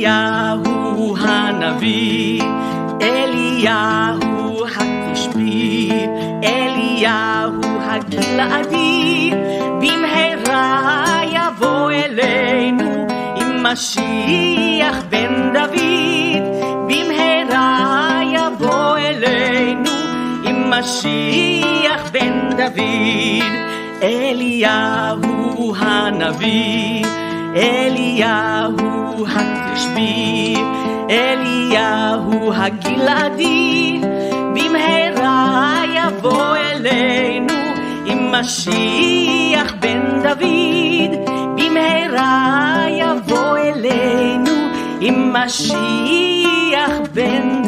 אליהו הנביא, אליהו התשבי, אליהו הגלעדי, במהרה יבוא אלינו עם משיח בן דוד, במהרה יבוא אלינו עם משיח בן דוד. אליהו הנביא, אליהו התשבי, אליהו הגלעדי, במהרה יבוא אלינו עם משיח בן דוד, במהרה יבוא אלינו עם משיח בן